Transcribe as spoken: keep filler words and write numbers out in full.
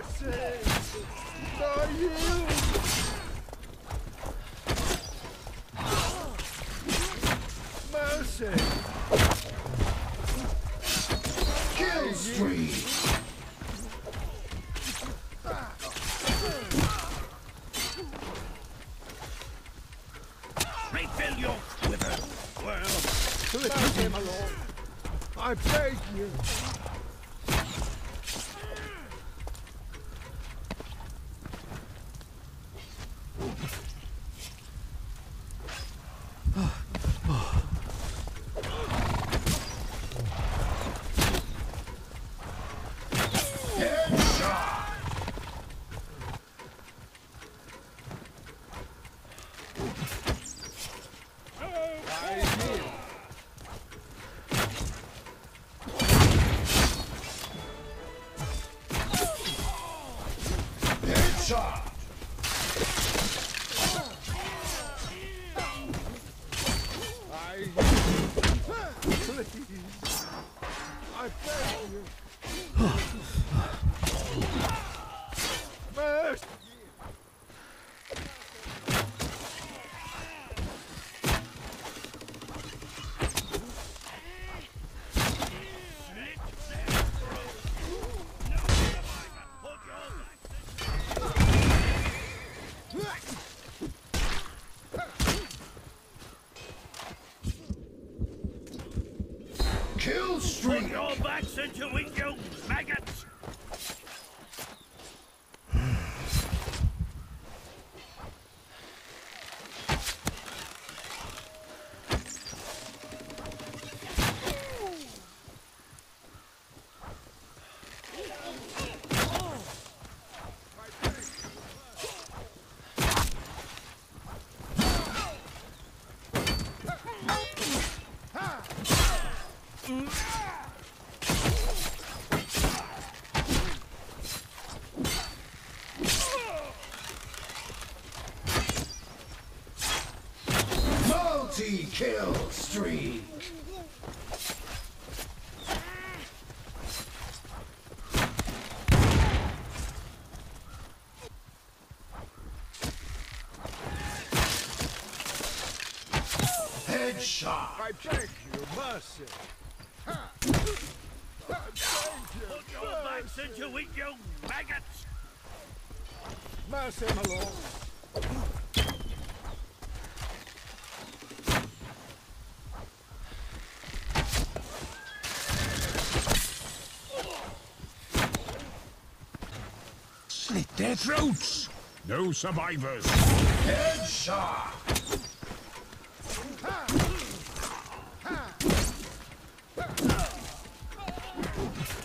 Mercy! For you! Mercy! Kill spree! Refill your quiver, worm. Let him alone. I beg you. Shot! I please. I beg you. Mercy! Kill Put streak! your backs into it, you maggots! Multi-kill streak! Headshot! I beg you, mercy! Ha! I beg you, Put your backs into it, you maggots! mercy, my lord! Slit their throats! No survivors! Headshot! Ha! Ha! Ha!